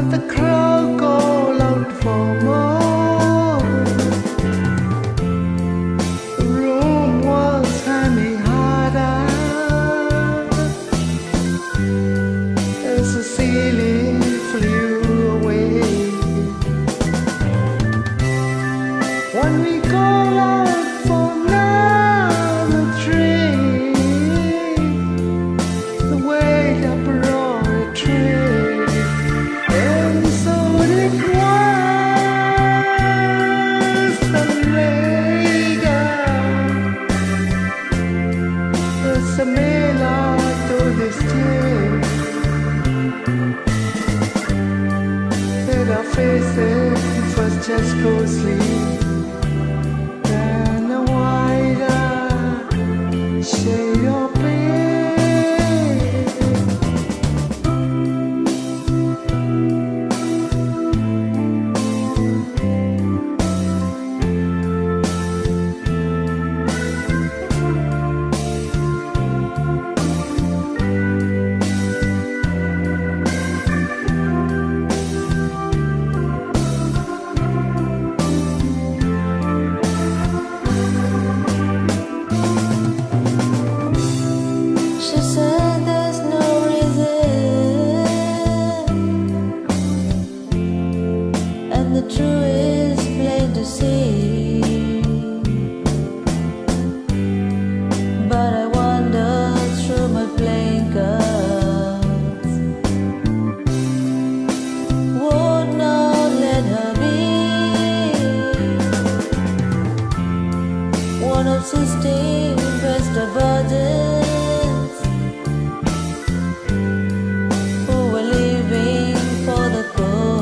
the crowd call out for more. The room was humming harder as the ceiling flew away. When we call out for another train, the weight up brought a train, and so it was the later as a mela to this day that our faces was just ghostly. Shade of the truth is plain to see, but I wander through my blinkers, would not let her be one of 16 best of virgins who were leaving for the coast.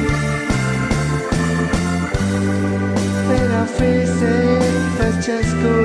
Just go